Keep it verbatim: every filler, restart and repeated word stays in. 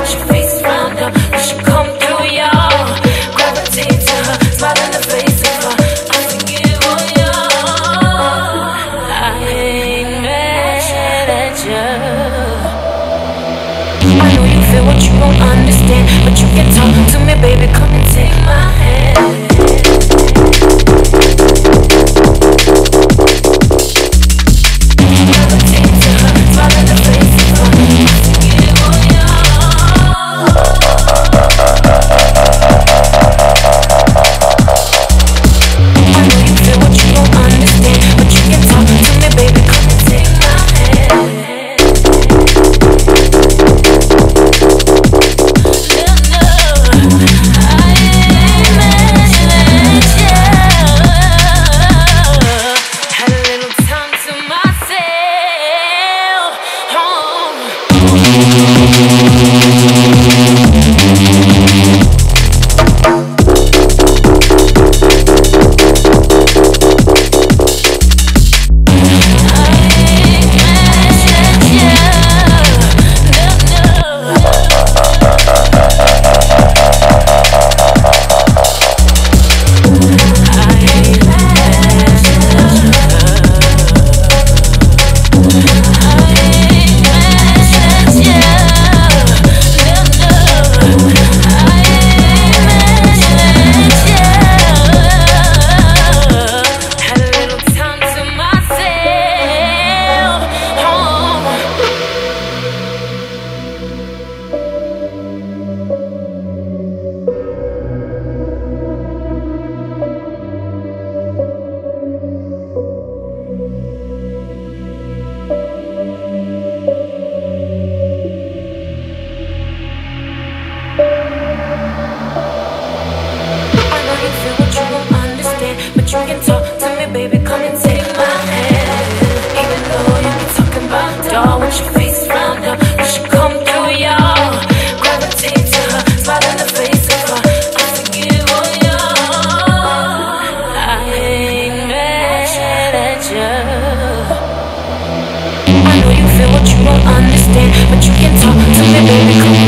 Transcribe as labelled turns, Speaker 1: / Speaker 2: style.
Speaker 1: once your face is round up, we should come through, y'all. Gravitate to her, smile in the face of her. I forgive all y'all. I ain't mad at you. I know you feel what you don't understand, but you can talk to me, baby. Come and take my hand. You can talk to me, baby, come and take my hand. Even though you be talking about doll, once your face is round up, you should come through, y'all. Gravitate to her, smile in the face of her. I forgive all y'all. I ain't mad at you. I know you feel what you don't understand, but you can talk to me, baby, come